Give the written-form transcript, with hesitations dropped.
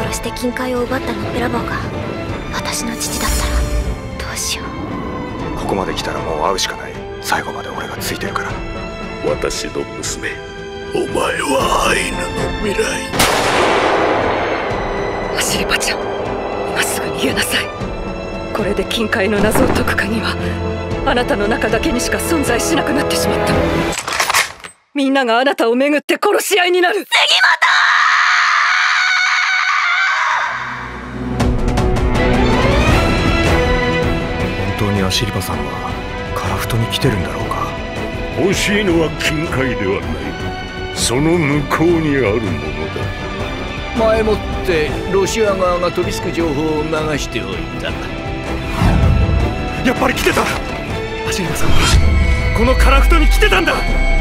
殺して金塊を奪ったのっぺらぼうが私の父だったらどうしよう。 ここまで来たらもう会うしかない。最後まで俺がついてるから。 私の娘、お前はアイヌの未来。 アシリパちゃん、今すぐ逃げなさい。これで金塊の謎を解く鍵はあなたの中だけにしか存在しなくなってしまった。みんながあなたをめぐって殺し合いになる。杉本当にアシリパさんはカラフトに来てるんだろうか。 欲しいのは金塊ではない、その向こうにあるものだ。 前もってロシア側が飛びつく情報を流しておいた。 やっぱり来てた。アシリパさんはこのカラフトに来てたんだ。